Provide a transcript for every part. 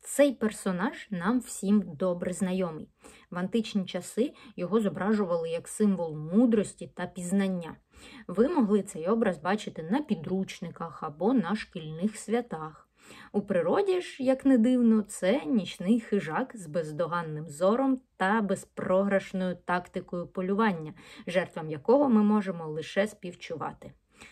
Цей персонаж нам всім добре знайомий. В античні часи його зображували як символ мудрості та пізнання. Ви могли цей образ бачити на підручниках або на шкільних святах. У природі ж, як не дивно, це нічний хижак з бездоганним зором та безпрограшною тактикою полювання, жертвам якого ми можемо лише співчувати.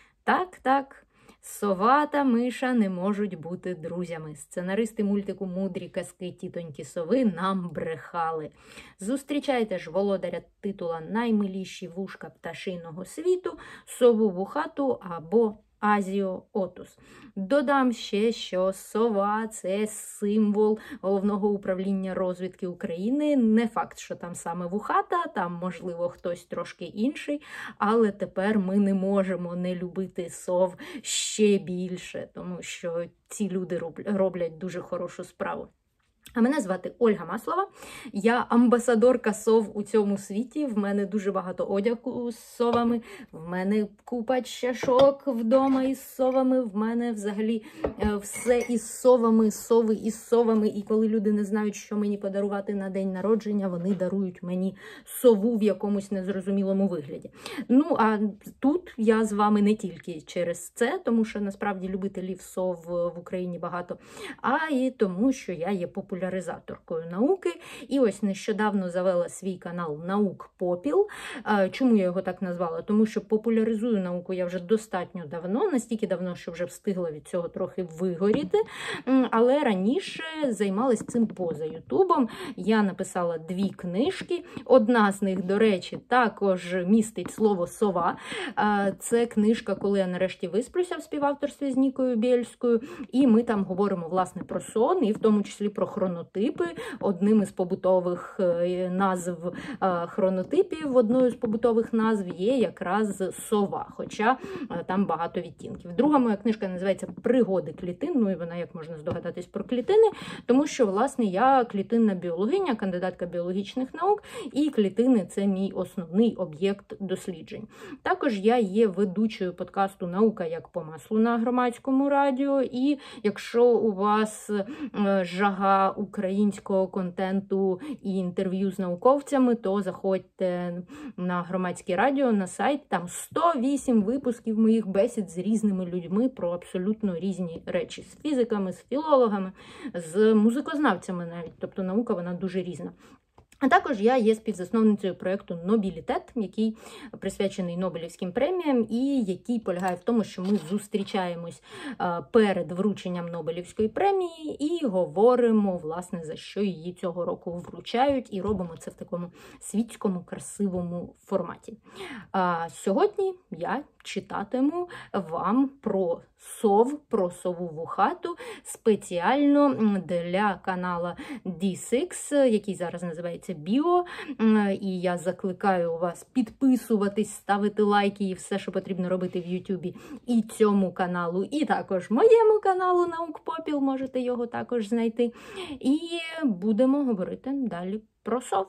Так, сова та миша не можуть бути друзями. Сценаристи мультику «Мудрі казки тітоньки сови» нам брехали. Зустрічайте ж володаря титула «Наймиліші вушка пташиного світу» сову вухату або Азіо Отус. Додам ще, що сова – це символ Головного управління розвідки України. Не факт, що там саме вухата, там, можливо, хтось трошки інший, але тепер ми не можемо не любити сов ще більше, тому що ці люди роблять дуже хорошу справу. А мене звати Ольга Маслова, я амбасадорка сов у цьому світі, в мене дуже багато одягу з совами, в мене купа чашок вдома із совами, в мене взагалі все із совами, сови із совами, і коли люди не знають, що мені подарувати на день народження, вони дарують мені сову в якомусь незрозумілому вигляді. Ну, а тут я з вами не тільки через це, тому що насправді любителів сов в Україні багато, а і тому, що я є популяризаторкою науки. І ось нещодавно завела свій канал «Наук Попіл». Чому я його так назвала? Тому що популяризую науку я вже достатньо давно, настільки давно, що вже встигла від цього трохи вигоріти. Але раніше займалась цим поза Ютубом. Я написала 2 книжки. Одна з них, до речі, також містить слово «сова». Це книжка «Коли я нарешті висплюся» в співавторстві з Нікою Бєльською. І ми там говоримо, власне, про сон, і в тому числі про хронотипи. Одним із побутових назв хронотипів, одною з побутових назв є якраз сова, хоча там багато відтінків. Друга моя книжка називається «Пригоди клітин», ну і вона, як можна здогадатись, про клітини, тому що, власне, я клітинна біологиня, кандидатка біологічних наук, і клітини – це мій основний об'єкт досліджень. Також я є ведучою подкасту «Наука як по маслу» на Громадському радіо, і якщо у вас жага українського контенту і інтерв'ю з науковцями, то заходьте на Громадське радіо, на сайт, там 108 випусків моїх бесід з різними людьми про абсолютно різні речі. З фізиками, з філологами, з музикознавцями навіть, тобто наука вона дуже різна. А також я є співзасновницею проєкту «Нобілітет», який присвячений Нобелівським преміям і який полягає в тому, що ми зустрічаємось перед врученням Нобелівської премії і говоримо, власне, за що її цього року вручають, і робимо це в такому світському, красивому форматі. Сьогодні я читатиму вам про сов, про сову вухату спеціально для канала D6, який зараз називається Біо. І я закликаю вас підписуватись, ставити лайки і все, що потрібно робити в Ютубі і цьому каналу, і також моєму каналу «Наук Попіл», можете його також знайти. І будемо говорити далі про сов.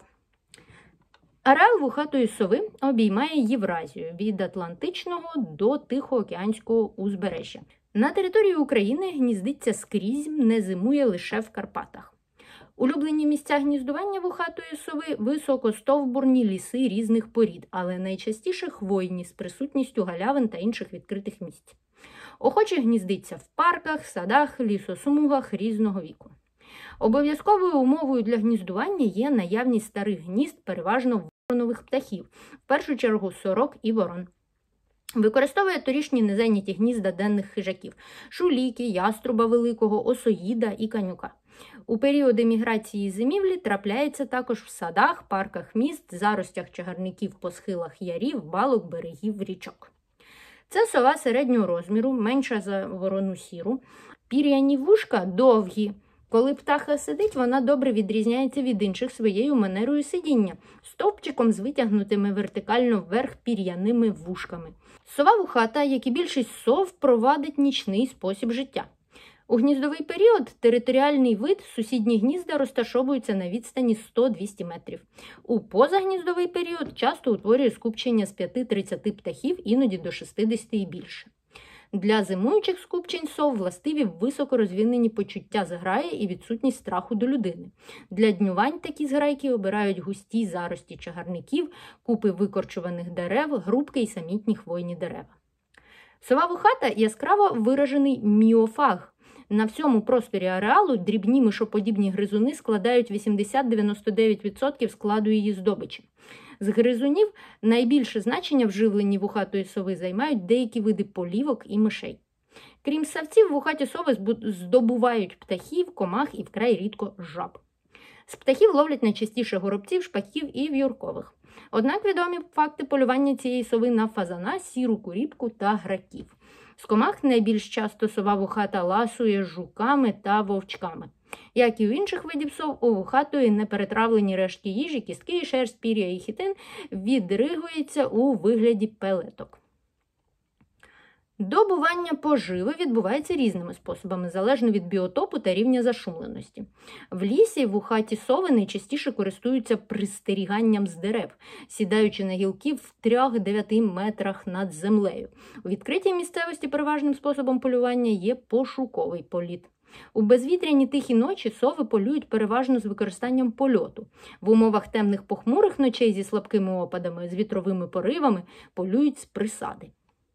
Ареал вухатої сови обіймає Євразію від Атлантичного до Тихоокеанського узбережжя. На території України гніздиться скрізь, не зимує лише в Карпатах. Улюблені місця гніздування вухатої сови – високостовбурні ліси різних порід, але найчастіше хвойні з присутністю галявин та інших відкритих місць. Охоче гніздиться в парках, садах, лісосмугах різного віку. Обов'язковою умовою для гніздування є наявність старих гнізд, переважно воронових птахів, в першу чергу сорок і ворон. Використовує торішні незайняті гнізда денних хижаків – шуліки, яструба великого, осоїда і канюка. У періоди міграції зимівлі трапляється також в садах, парках міст, заростях чагарників по схилах ярів, балок, берегів, річок. Це сова середнього розміру, менша за ворону сіру. Пір'яні вушка довгі. Коли птаха сидить, вона добре відрізняється від інших своєю манерою сидіння, стовпчиком з витягнутими вертикально вверх пір'яними вушками. Сова вухата, як і більшість сов, провадить нічний спосіб життя. У гніздовий період територіальний вид сусідні гнізда розташовуються на відстані 100-200 метрів. У позагніздовий період часто утворює скупчення з 5-30 птахів, іноді до 60 і більше. Для зимуючих скупчень сов властиві високо розвинені почуття зграї і відсутність страху до людини. Для днювань такі зграйки обирають густі зарості чагарників, купи викорчуваних дерев, грубки й самітні хвойні дерева. Сова вухата – яскраво виражений міофаг. На всьому просторі ареалу дрібні мишоподібні гризуни складають 80-99% складу її здобичі. З гризунів найбільше значення в живленні вухатої сови займають деякі види полівок і мишей. Крім савців, вухаті сови здобувають птахів, комах і вкрай рідко жаб. З птахів ловлять найчастіше горобців, шпаків і в'юркових. Однак відомі факти полювання цієї сови на фазана, сіру куріпку та граків. З комах найбільш часто сова вухата ласує жуками та вовчками. Як і у інших видів сов, у вухатої неперетравлені рештки їжі, кістки, шерсть, пір'я і хітин відригуються у вигляді пелеток. Добування поживи відбувається різними способами, залежно від біотопу та рівня зашумленості. В лісі вухаті сови найчастіше користуються пристеріганням з дерев, сідаючи на гілки в 3-9 метрах над землею. У відкритій місцевості переважним способом полювання є пошуковий політ. У безвітряні тихі ночі сови полюють переважно з використанням польоту. В умовах темних похмурих ночей зі слабкими опадами, з вітровими поривами полюють з присади.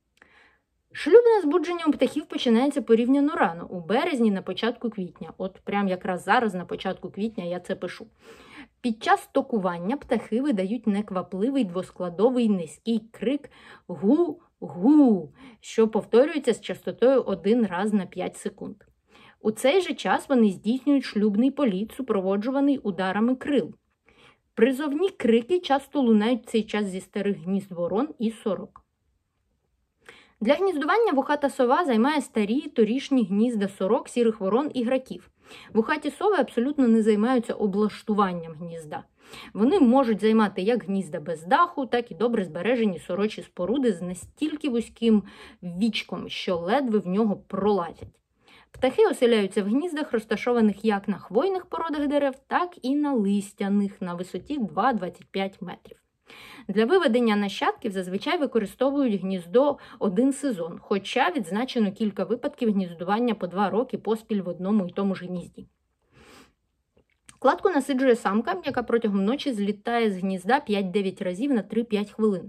Шлюбне збудження у птахів починається порівняно рано, у березні на початку квітня. От прямо якраз зараз на початку квітня я це пишу. Під час токування птахи видають неквапливий двоскладовий низький крик «гу-гу», що повторюється з частотою 1 раз на 5 секунд. У цей же час вони здійснюють шлюбний політ, супроводжуваний ударами крил. Призовні крики часто лунають в цей час зі старих гнізд ворон і сорок. Для гніздування вухата сова займає старі торішні гнізда сорок, сірих ворон і граків. Вухаті сови абсолютно не займаються облаштуванням гнізда. Вони можуть займати як гнізда без даху, так і добре збережені сорочі споруди з настільки вузьким вічком, що ледве в нього пролазять. Птахи оселяються в гніздах, розташованих як на хвойних породах дерев, так і на листяних на висоті 2-25 метрів. Для виведення нащадків зазвичай використовують гніздо один сезон, хоча відзначено кілька випадків гніздування по 2 роки поспіль в одному і тому ж гнізді. Кладку насиджує самка, яка протягом ночі злітає з гнізда 5-9 разів на 3-5 хвилин.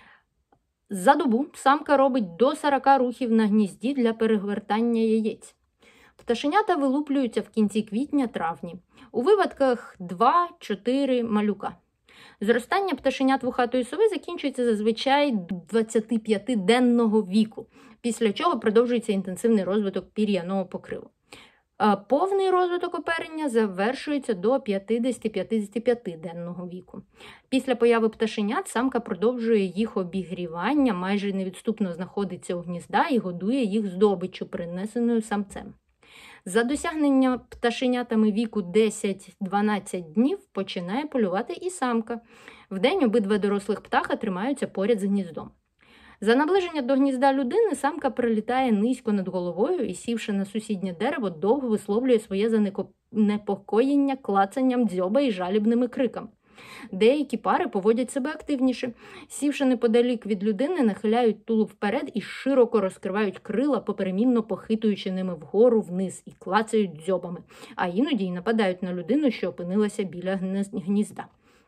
За добу самка робить до 40 рухів на гнізді для перевертання яєць. Пташенята вилуплюються в кінці квітня-травні. У виводках 2-4 малюка. Зростання пташенят вухатої сови закінчується зазвичай 25-денного віку, після чого продовжується інтенсивний розвиток пір'яного покриву. Повний розвиток оперення завершується до 50-55-денного віку. Після появи пташенят самка продовжує їх обігрівання, майже невідступно знаходиться у гнізда і годує їх здобиччю, принесеною самцем. За досягнення пташенятами віку 10-12 днів починає полювати і самка. Вдень обидва дорослих птаха тримаються поряд з гніздом. За наближення до гнізда людини самка прилітає низько над головою і, сівши на сусіднє дерево, довго висловлює своє занепокоєння клацанням дзьоба і жалібними криками. Деякі пари поводять себе активніше. Сівши неподалік від людини, нахиляють тулуб вперед і широко розкривають крила, поперемінно похитуючи ними вгору-вниз і клацають дзьобами, а іноді й нападають на людину, що опинилася біля гнізда.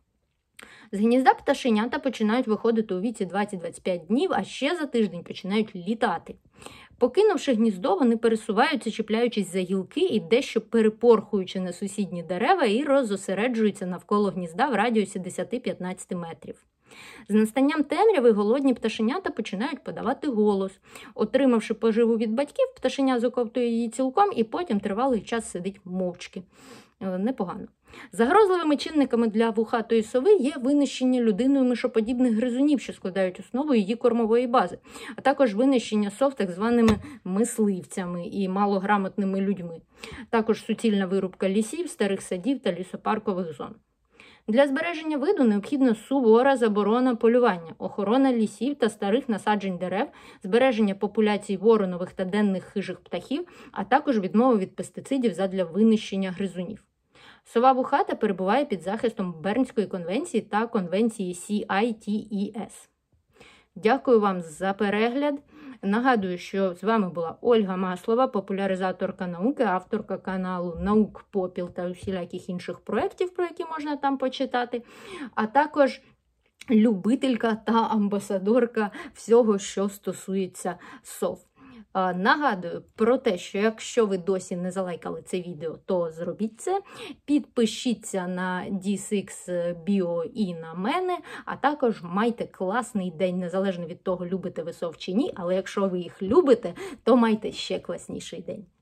З гнізда пташенята починають виходити у віці 20-25 днів, а ще за тиждень починають літати. Покинувши гніздо, вони пересуваються, чіпляючись за гілки і дещо перепорхуючи на сусідні дерева і розосереджуються навколо гнізда в радіусі 10-15 метрів. З настанням темряви голодні пташенята починають подавати голос. Отримавши поживу від батьків, пташеня заковтує її цілком і потім тривалий час сидить мовчки. Непогано. Загрозливими чинниками для вухатої сови є винищення людиною мишоподібних гризунів, що складають основу її кормової бази, а також винищення сов так званими мисливцями і малограмотними людьми. Також суцільна вирубка лісів, старих садів та лісопаркових зон. Для збереження виду необхідна сувора заборона полювання, охорона лісів та старих насаджень дерев, збереження популяцій воронових та денних хижих птахів, а також відмова від пестицидів задля винищення гризунів. Сова вухата перебуває під захистом Бернської конвенції та конвенції CITES. Дякую вам за перегляд. Нагадую, що з вами була Ольга Маслова, популяризаторка науки, авторка каналу «Наук Попіл» та усіляких інших проєктів, про які можна там почитати, а також любителька та амбасадорка всього, що стосується сов. Нагадую про те, що якщо ви досі не залайкали це відео, то зробіть це. Підпишіться на D6 Bio і на мене, а також майте класний день, незалежно від того, любите ви сов чи ні, але якщо ви їх любите, то майте ще класніший день.